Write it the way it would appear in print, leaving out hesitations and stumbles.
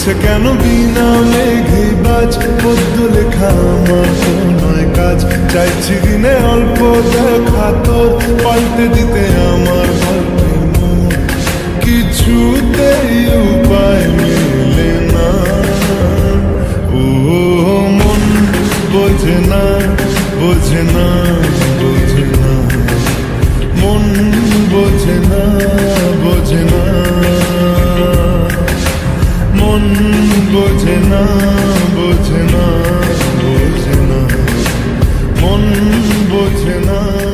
হচ্ছে কেন বিনা মেঘে বাজ, পদ্য লেখা আমার তো নয় কাজ। চাইছি দিনে অল্প দেখা তোর, পাল্টে দিতে আমার গল্পের মোড়। কিছুতেই উপায় মেলে না, ও মন বোঝে না, বোঝে না, বোঝে না, মন বোঝে না, বোঝে না, মন বোঝে না, বোঝে না, বোঝে না, মন বোঝে না।